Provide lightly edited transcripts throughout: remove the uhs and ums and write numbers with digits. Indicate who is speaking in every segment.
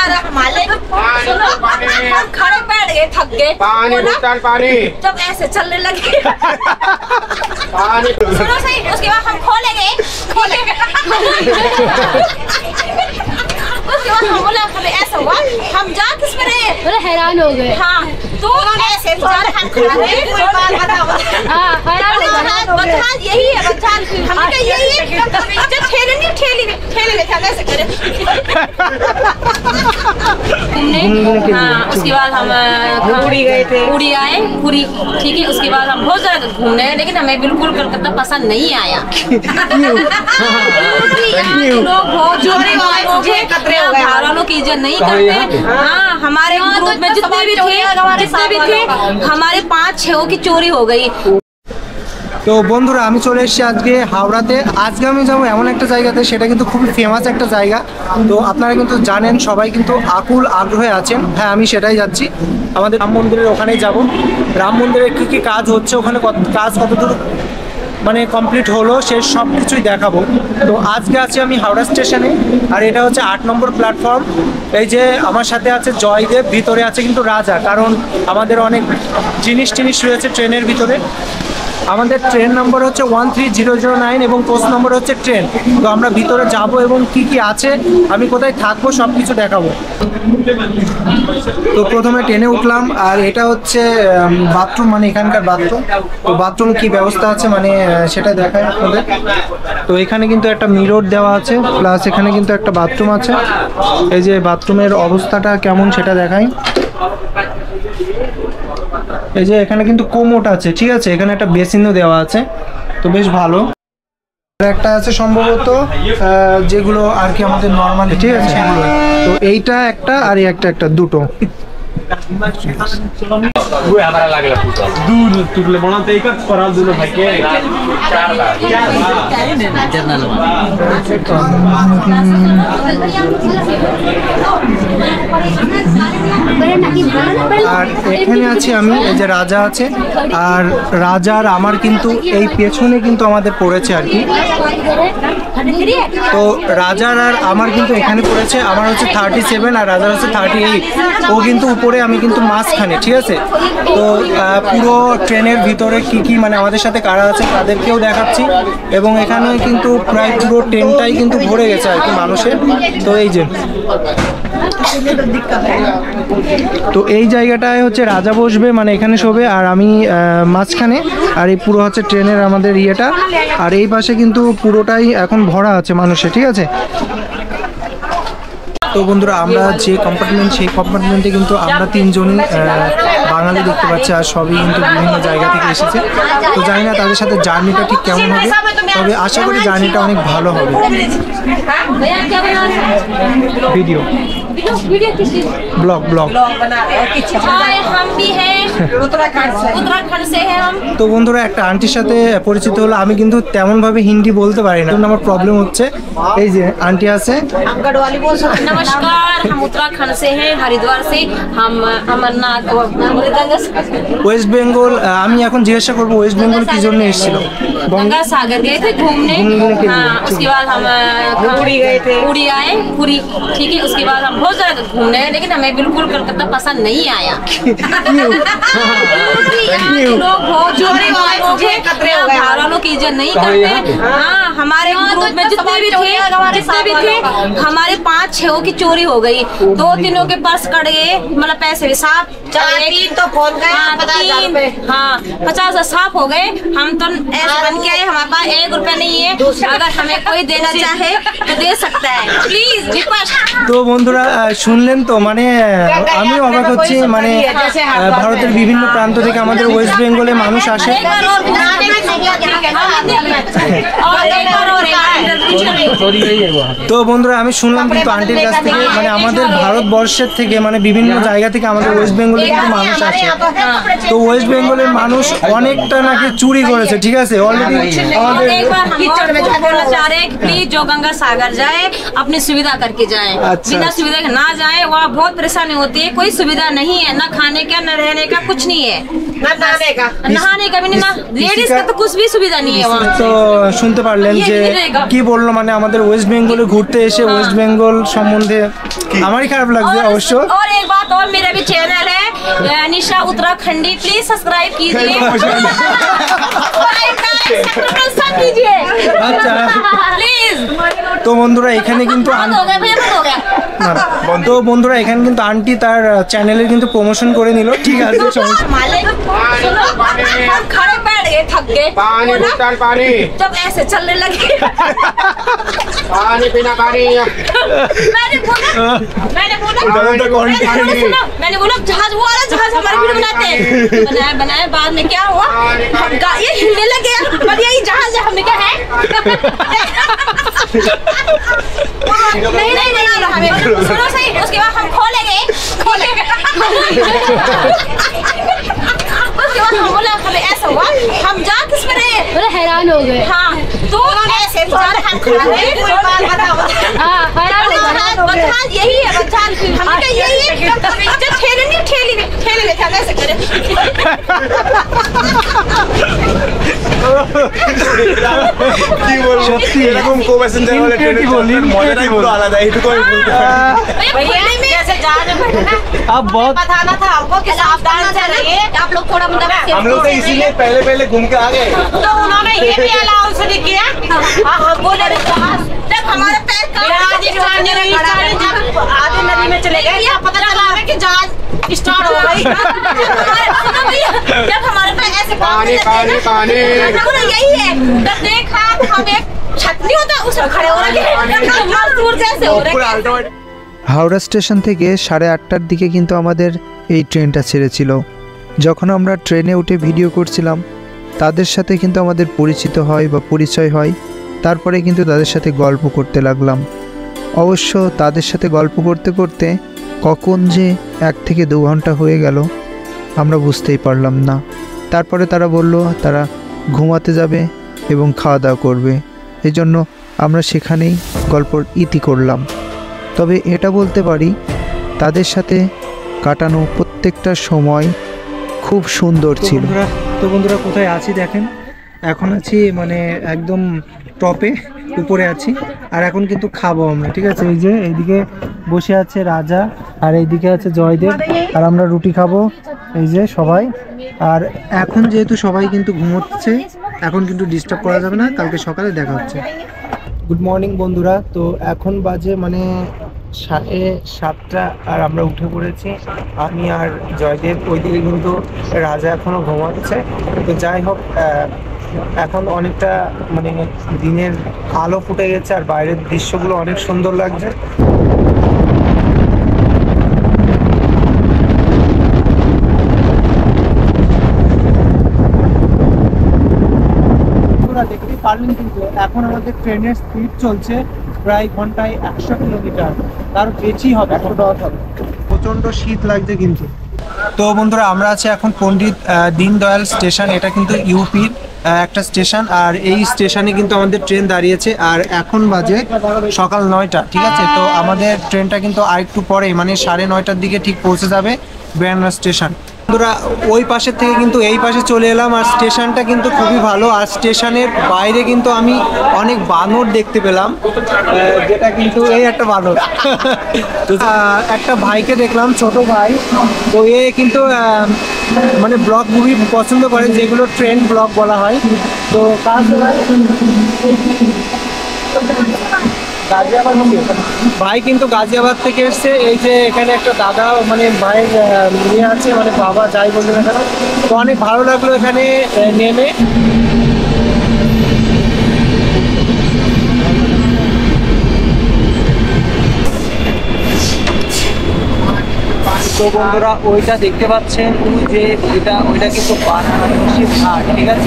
Speaker 1: बेचारा मालिक हम खड़े बैठ गए, थक गए।
Speaker 2: पानी बोतल पानी।
Speaker 1: जब ऐसे चलने लगे सुनो सही, उसके बाद हम खोलेंगे उसके बाद हम बोला हमें ऐसा हुआ, हम जा किस पर रहे,
Speaker 3: बोले हैरान हो गए।
Speaker 1: हाँ तो ऐसे बेचारा हम खड़ा रहे, बता यही है बच्चा, हमने कहा यही है, जो ठेले में था ऐसे करे। हाँ उसके बाद हम पूरी गए थे, पूरी आए पूरी, ठीक है। उसके बाद हम बहुत ज्यादा घूमने, लेकिन हमें बिल्कुल कलकत्ता पसंद नहीं आया। लोग बहुत चोरी वालों की इज्जत नहीं करते। हाँ हमारे ग्रुप में जितने भी थे हमारे 5-6 की चोरी हो गई।
Speaker 4: তো বন্ধুরা আমি চলে এসেছি আজকে হাওড়াতে। আজকে আমি যাবো এমন একটা জায়গাতে, সেটা কিন্তু খুবই ফেমাস একটা জায়গা। তো আপনারা কিন্তু জানেন, সবাই কিন্তু আকুল আগ্রহে আছেন। হ্যাঁ আমি সেটাই যাচ্ছি, আমাদের রাম মন্দিরের ওখানেই যাব। রাম মন্দিরে কী কী কাজ হচ্ছে, ওখানে কাজ কতদূর মানে কমপ্লিট হলো, সে সব কিছুই দেখাবো। তো আজকে আছি আমি হাওড়া স্টেশনে, আর এটা হচ্ছে 8 নম্বর প্ল্যাটফর্ম। এই যে আমার সাথে আছে জয়দেব, ভিতরে আছে কিন্তু রাজা, কারণ আমাদের অনেক জিনিস রয়েছে ট্রেনের ভিতরে। আমাদের ট্রেন নম্বর হচ্ছে 13009 এবং পোস্ট নম্বর হচ্ছে ট্রেন। তো আমরা ভিতরে যাব এবং কি কি আছে, আমি কোথায় থাকবো সব কিছু দেখাবো। তো প্রথমে ট্রেনে উঠলাম, আর এটা হচ্ছে বাথরুম, মানে এখানকার বাথরুম। তো বাথরুম কি ব্যবস্থা আছে মানে সেটা দেখায় আপনাদের। তো এখানে কিন্তু একটা মিরর দেওয়া আছে, প্লাস এখানে কিন্তু একটা বাথরুম আছে। এই যে বাথরুমের অবস্থাটা কেমন সেটা দেখাই। এই যে এখানে কিন্তু কোমোট আছে, ঠিক আছে, এখানে একটা বেসিনও দেওয়া আছে, তো বেশ ভালো। একটা আছে সম্ভবত যেগুলো আর কি আমাদের নর্মাল, ঠিক আছে সেগুলো। তো এইটা একটা আর এই একটা দুটো। আর এখানে আছি আমি, এই যে রাজা আছে, আর রাজার আমার কিন্তু এই পেছনে কিন্তু আমাদের পড়েছে আর কি। তো রাজার আর আমার কিন্তু এখানে পড়েছে, আমার হচ্ছে 37 আর রাজার হচ্ছে 38। ও কিন্তু উপরে, আমি কিন্তু মাঝখানে, ঠিক আছে। তো পুরো ট্রেনের ভিতরে কি কি মানে আমাদের সাথে কারা আছে তাদেরকেও দেখাচ্ছি, এবং এখানে কিন্তু প্রায় পুরো ট্রেনটাই কিন্তু ভরে গেছে আর কি মানুষের। তো এই যে, তো এই জায়গাটায় হচ্ছে রাজা বসবে, মানে এখানে শোবে, আর আমি মাঝখানে। আর এই পুরো হচ্ছে ট্রেনের আমাদের ইয়েটা, আর এই পাশে কিন্তু পুরোটাই এখন ভরা আছে মানুষে, ঠিক আছে। তো বন্ধুরা আমরা যে কম্পার্টমেন্ট, সেই কম্পার্টমেন্টে কিন্তু আমরা 3 জনই বাঙালি দেখতে পাচ্ছি, আর সবই কিন্তু বিভিন্ন জায়গা থেকে এসেছে। তো জানি না তাদের সাথে জার্নিটা ঠিক কেমন হবে, তবে আশা করি জার্নিটা অনেক ভালো হবে। ভিডিও ব্লগ তো বন্ধুরা একটা আন্টির সাথে পরিচিত হলো। আমি কিন্তু তেমন ভাবে হিন্দি বলতে পারি না, আমার প্রবলেম হচ্ছে। এই যে আন্টি আছে।
Speaker 1: नमस्कार, हम उत्तराखंड से हैं, हरिद्वार से। हम अमरनाथ
Speaker 4: ওয়েস্ট বেঙ্গল। আমি এখন জিজ্ঞাসা করবো ওয়েস্ট বেঙ্গল কি জন্য এসেছিল।
Speaker 1: गंगा सागर गए थे घूमने। हाँ उसके बाद हम पूरी गए थे, पूरी आए पूरी, ठीक है। उसके बाद हम बहुत ज्यादा घूमने, लेकिन हमें बिल्कुल कलकत्ता पसंद नहीं आया। लोग बहुत चोरी वालों की इज्जत नहीं करते। हाँ हमारे ग्रुप में जितने भी थे हमारे 5-6 की चोरी हो गई। 2-3 के पर्स कट गए, मतलब पैसे भी साफ, 3 तो फोन गए, 50 साफ हो गए। हम तो ऐसे बन के आए, हमारे पास 1 रुपया नहीं है। अगर हमें कोई देना चाहे तो दे सकता है, प्लीज रिक्वेस्ट।
Speaker 4: তো বন্ধুরা শুনলেন তো, মানে আমি অবাক হচ্ছি, মানে ভারতের বিভিন্ন প্রান্ত থেকে আমাদের ওয়েস্ট বেঙ্গলে মানুষ আসে। তো বন্ধুরা আমি শুনলাম কিন্তু আন্টির কাছ থেকে, মানে আমাদের ভারতবর্ষের থেকে, মানে বিভিন্ন জায়গা থেকে আমাদের ওয়েস্ট বেঙ্গলে কিন্তু মানুষ আসে। তো ওয়েস্ট বেঙ্গলের মানুষ অনেকটা নাকি চুরি করেছে, ঠিক আছে। অলরেডি আমাদের
Speaker 1: प्लीज जो गंगा सागर जाए अपनी सुविधा करके जाए, बिना सुविधा के ना जाए, वहाँ बहुत परेशानी होती है। कोई सुविधा नहीं है, ना खाने का, ना रहने का, कुछ नहीं है, नहाने का भी नहीं, ना लेडीज का तो कुछ भी सुविधा नहीं है वहाँ।
Speaker 4: তো শুনতে পারলেন যে কি বললো, মানে আমাদের ওয়েস্ট বেঙ্গলে ঘুরতে এসে ওয়েস্ট বেঙ্গল সম্বন্ধে আমারই খারাপ লাগছে অবশ্য।
Speaker 1: और एक बात और, मेरा भी चैनल है निशा उत्तराखंडी, प्लीज सब्सक्राइब कीजिए, सब कीजिए
Speaker 4: আচ্ছা,
Speaker 1: प्लीज।
Speaker 4: তো বন্ধুরা এখানে কিন্তু
Speaker 1: बंद हो गया भैया, बंद हो गया।
Speaker 4: তো বন্ধুরা এখানে কিন্তু আন্টি তার চ্যানেলের কিন্তু প্রমোশন করে নিল, ঠিক আছে সমস্যা।
Speaker 1: मालिक सुनो, हम खड़े बैठ गए, थक गए,
Speaker 2: पानी
Speaker 1: बोला,
Speaker 2: बोतल पानी
Speaker 1: जब ऐसे चलने लगे
Speaker 2: पानी पीना पानी
Speaker 1: मैंने बोला
Speaker 2: कंटिन्यू।
Speaker 1: सुनो, मैंने बोला जहाज, वो वाला जहाज हमारे वीडियो बनाते हैं, बनाए बाद में क्या हुआ, ये हिलने लगे, पर यही जहाज है, हमने क्या है नहीं नहीं नहीं हमें सुनो सही, उसके बाद हम खोलेंगे उसके बाद हम बोला, हमें ऐसा हुआ, हम जा किस में रहे,
Speaker 3: बड़े हैरान हो गए।
Speaker 1: हाँ तो ऐसे जान हम खड़ा है, बदहाल यही है, बदहाल हमने कहा यही है, जो ठेले में था ऐसे करे
Speaker 2: কি বলবো
Speaker 4: সত্যি
Speaker 2: এরকম কো প্যাসেঞ্জার वाले ট্রেনে চলার মজাটাই পুরো আলাদা, এইটুকু আমি বলতে পারি।
Speaker 1: भैया जैसे जहाज में बैठे ना,
Speaker 4: अब बहुत
Speaker 1: बताना था हमको कि सावधान से रहिए, आप लोग थोड़ा मतलब
Speaker 2: हम लोग तो इसीलिए पहले घूम के आ गए।
Speaker 1: तो उन्होंने ये भी अलाउंस नहीं किया। हाँ बोले जब हमारे पैर आधे नदी में चले गए, पता चला हमें कि जहाज स्टार्ट हो गई। जब हमारे पैर ऐसे
Speaker 2: पानी पानी पानी
Speaker 1: यही है, जब देखा तो हम एक छत नहीं होता उसमें खड़े हो रहे मजदूर जैसे हो रहे।
Speaker 5: হাওড়া স্টেশন থেকে 8:30টার দিকে কিন্তু আমাদের এই ট্রেনটা ছেড়েছিল। যখন আমরা ট্রেনে উঠে ভিডিও করছিলাম তাদের সাথে কিন্তু আমাদের পরিচিত হয় বা পরিচয় হয়, তারপরে কিন্তু তাদের সাথে গল্প করতে লাগলাম। অবশ্য তাদের সাথে গল্প করতে করতে কখন যে 1 থেকে 2 ঘন্টা হয়ে গেল আমরা বুঝতেই পারলাম না। তারপরে তারা বলল তারা ঘুমাতে যাবে এবং খাওয়া দাওয়া করবে, এই জন্য আমরা সেখানেই গল্পর ইতি করলাম। তবে এটা বলতে পারি তাদের সাথে কাটানো প্রত্যেকটা সময় খুব সুন্দর ছিল।
Speaker 4: তো বন্ধুরা কোথায় আছি দেখেন, এখন আছি মানে একদম টপে উপরে আছি, আর এখন কিন্তু খাবো আমরা, ঠিক আছে। এই যে এইদিকে বসে আছে রাজা আর এইদিকে আছে জয়দেব, আর আমরা রুটি খাবো এই যে সবাই। আর এখন যেহেতু সবাই কিন্তু ঘুমোচ্ছে, এখন কিন্তু ডিস্টার্ব করা যাবে না, কালকে সকালে দেখা হচ্ছে। গুড মর্নিং বন্ধুরা, তো এখন বাজে মানে 7:30 আর আমরা উঠে পড়েছি আমি আর জয়দেব। ওইদিকে কিন্তু রাজা এখনো ঘুমাচ্ছে। তো যাই হোক, এখন অনেকটা মানে দিনের আলো ফুটে গেছে আর বাইরের দৃশ্যগুলো অনেক সুন্দর লাগছে। দেখতে পারলেন কিন্তু এখন আমাদের ট্রেনের স্পিড চলছে প্রায় ঘন্টায় 100 কিলোমিটার, তার বেশি হবে, প্রচন্ড শীত লাগছে কিন্তু। তো বন্ধুরা আমরা আছি এখন পণ্ডিত দীনদয়াল স্টেশন, এটা কিন্তু ইউপির একটা স্টেশন, আর এই স্টেশনে কিন্তু আমাদের ট্রেন দাঁড়িয়েছে। আর এখন বাজে সকাল 9টা, ঠিক আছে। তো আমাদের ট্রেনটা কিন্তু আরেকটু পরে মানে 9:30টার দিকে ঠিক পৌঁছে যাবে বেনারস স্টেশন। বন্ধুরা ওই পাশের থেকে কিন্তু এই পাশে চলে এলাম, আর স্টেশনটা কিন্তু খুবই ভালো। আর স্টেশনের বাইরে কিন্তু আমি অনেক বানর দেখতে পেলাম, যেটা কিন্তু এই একটা বানর একটা ভাইকে দেখলাম, ছোট ভাই। তো এ কিন্তু মানে ব্লগ খুবই পছন্দ করে, যেগুলো ট্রেন ব্লগ বলা হয়। তো গাজিয়াবাদ ভাই কিন্তু গাজিয়াবাদ থেকে এসছে। এই যে এখানে একটা দাদা মানে ভাইয়ের মেয়ে আছে, মানে বাবা যাই বললেন না কেন। তো অনেক ভালো লাগলো এখানে নেমে। তো বন্ধুরা ওইটা দেখতে পাচ্ছেন যে ওইটা কিন্তু বারাণসীর ঘাট, ঠিক আছে।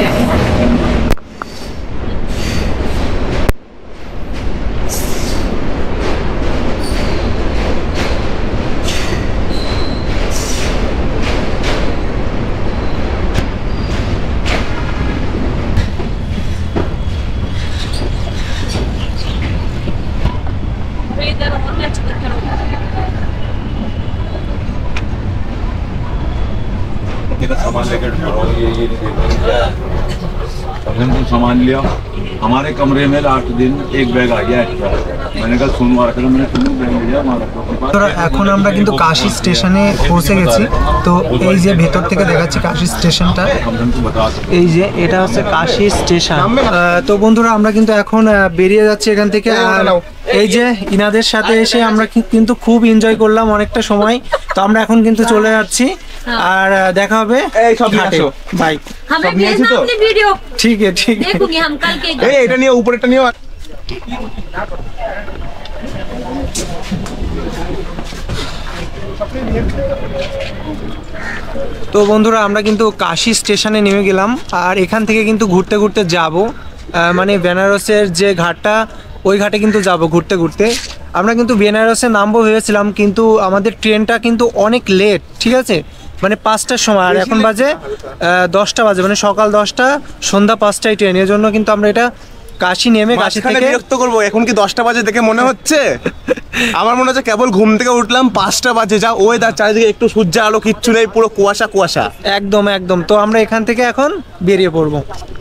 Speaker 2: सामान लेकर हमने तो सामान लिया, हमारे कमरे में लास्ट दिन एक बैग आ गया एक्स्ट्रा। मैंने कहा सोमवार का मैंने बैग लिया हमारा।
Speaker 4: এখন আমরা কিন্তু কাশি স্টেশনে পৌঁছে গেছি। তো এই যে ভেতর থেকে দেখাচ্ছি কাশি স্টেশনটা, এই যে এটা হচ্ছে কাশি স্টেশন। তো বন্ধুরা আমরা কিন্তু এখন বেরিয়ে যাচ্ছি এখান থেকে। আর এই যে ইনাদের সাথে এসে আমরা কিন্তু খুব এনজয় করলাম অনেকটা সময়। তো আমরা এখন কিন্তু চলে যাচ্ছি, আর দেখা হবে বাই।
Speaker 1: हमें भेजना अपनी वीडियो,
Speaker 4: ঠিক আছে ঠিক আছে।
Speaker 1: देखूंगी हम कल के।
Speaker 2: এটা নিয়ে উপরেটা নিয়ে
Speaker 4: তো বন্ধুরা আমরা কিন্তু কাশি স্টেশনে নেমে গেলাম, আর এখান থেকে কিন্তু ঘুরতে ঘুরতে যাব, মানে বেনারসের যে ঘাটটা ওই ঘাটে কিন্তু যাব ঘুরতে ঘুরতে। আমরা কিন্তু বেনারসে নামবো ভেবেছিলাম, কিন্তু আমাদের ট্রেনটা কিন্তু অনেক লেট, ঠিক আছে, মানে 5টার সময়, আর এখন বাজে 10টা বাজে, মানে সকাল 10টা সন্ধ্যা 5টায় ট্রেন। এর জন্য কিন্তু আমরা এটা কাশি নেমে কাশি থেকে
Speaker 2: বিরক্ত করবো। এখন কি 10টা বাজে দেখে মনে হচ্ছে? আমার মনে হচ্ছে কেবল ঘুম থেকে উঠলাম 5টা বাজে, যা ওয়েদার চারিদিকে একটু সূর্য আলো কিচ্ছু নেই, পুরো কুয়াশা কুয়াশা।
Speaker 4: একদম একদম। তো আমরা এখান থেকে এখন বেরিয়ে পড়বো।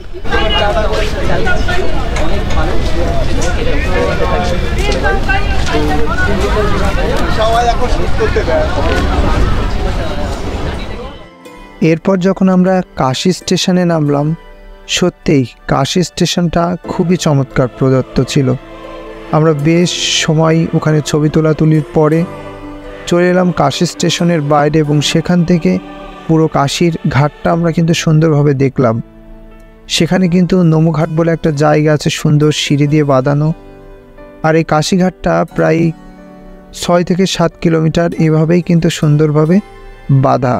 Speaker 5: এরপর যখন আমরা কাশি স্টেশনে নামলাম, সত্যিই কাশি স্টেশনটা খুবই চমৎকার প্রদত্ত ছিল। আমরা বেশ সময় ওখানে ছবি তোলাতুলির পরে চলে এলাম কাশি স্টেশনের বাইরে, এবং সেখান থেকে পুরো কাশির ঘাটটা আমরা কিন্তু সুন্দরভাবে দেখলাম। সেখানে কিন্তু নমুঘাট বলে একটা জায়গা আছে, সুন্দর সিঁড়ি দিয়ে বাঁধানো। আর এই কাশিঘাটটা প্রায় 6 থেকে 7 কিলোমিটার এভাবেই কিন্তু সুন্দরভাবে বাঁধা।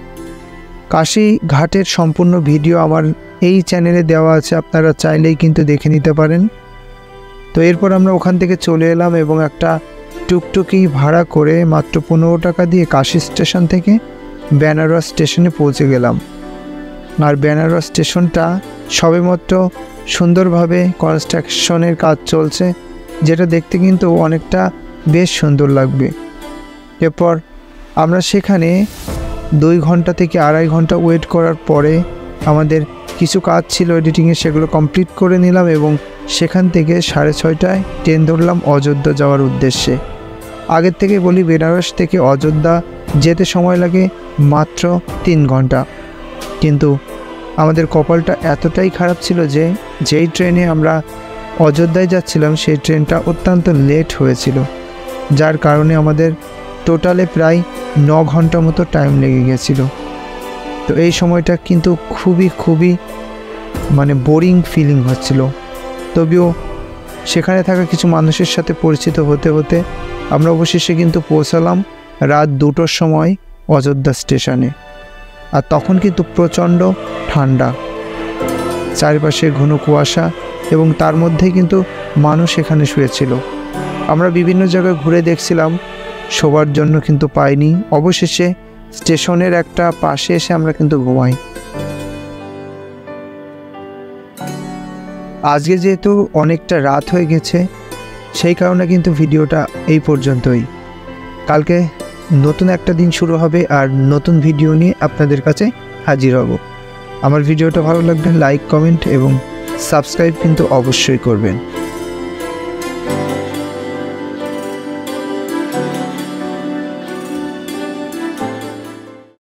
Speaker 5: কাশি ঘাটের সম্পূর্ণ ভিডিও আমার এই চ্যানেলে দেওয়া আছে, আপনারা চাইলেই কিন্তু দেখে নিতে পারেন। তো এরপর আমরা ওখান থেকে চলে এলাম এবং একটা টুকটুকি ভাড়া করে মাত্র 15 টাকা দিয়ে কাশি স্টেশন থেকে বেনারস স্টেশনে পৌঁছে গেলাম। আর বেনারস স্টেশনটা সবেমাত্র সুন্দরভাবে কনস্ট্রাকশনের কাজ চলছে, যেটা দেখতে কিন্তু অনেকটা বেশ সুন্দর লাগবে। এরপর আমরা সেখানে 2 ঘন্টা থেকে 2.5 ঘন্টা ওয়েট করার পরে আমাদের কিছু কাজ ছিল এডিটিংয়ে, সেগুলো কমপ্লিট করে নিলাম এবং সেখান থেকে 6:30টায় ট্রেন ধরলাম অযোধ্যা যাওয়ার উদ্দেশ্যে। আগের থেকে বলি, বেনারস থেকে অযোধ্যা যেতে সময় লাগে মাত্র 3 ঘন্টা। কিন্তু আমাদের কপালটা এতটাই খারাপ ছিল যে যেই ট্রেনে আমরা অযোধ্যায় যাচ্ছিলাম সেই ট্রেনটা অত্যন্ত লেট হয়েছিল, যার কারণে আমাদের টোটালে প্রায় 9 ঘন্টা মতো টাইম লেগে গেছিলো। তো এই সময়টা কিন্তু খুবই মানে বোরিং ফিলিং হচ্ছিল। তবেও সেখানে থাকা কিছু মানুষের সাথে পরিচিত হতে হতে আমরা অবশেষে কিন্তু পৌঁছালাম রাত 2টোর সময় অযোধ্যা স্টেশনে। আর তখন কিন্তু প্রচণ্ড ঠান্ডা, চারিপাশে ঘন কুয়াশা, এবং তার মধ্যেই কিন্তু মানুষ এখানে শুয়েছিল। আমরা বিভিন্ন জায়গায় ঘুরে দেখছিলাম, শোবার জন্য কিন্তু পাইনি। অবশেষে স্টেশনের একটা পাশে এসে আমরা কিন্তু ঘুমাই। আজকে যেহেতু অনেকটা রাত হয়ে গেছে, সেই কারণে কিন্তু ভিডিওটা এই পর্যন্তই। কালকে নতুন একটা দিন শুরু হবে, আর নতুন ভিডিও নিয়ে আপনাদের কাছে হাজির হব। আমার ভিডিওটা ভালো লাগলে লাইক, কমেন্ট এবং সাবস্ক্রাইব কিন্তু অবশ্যই করবেন।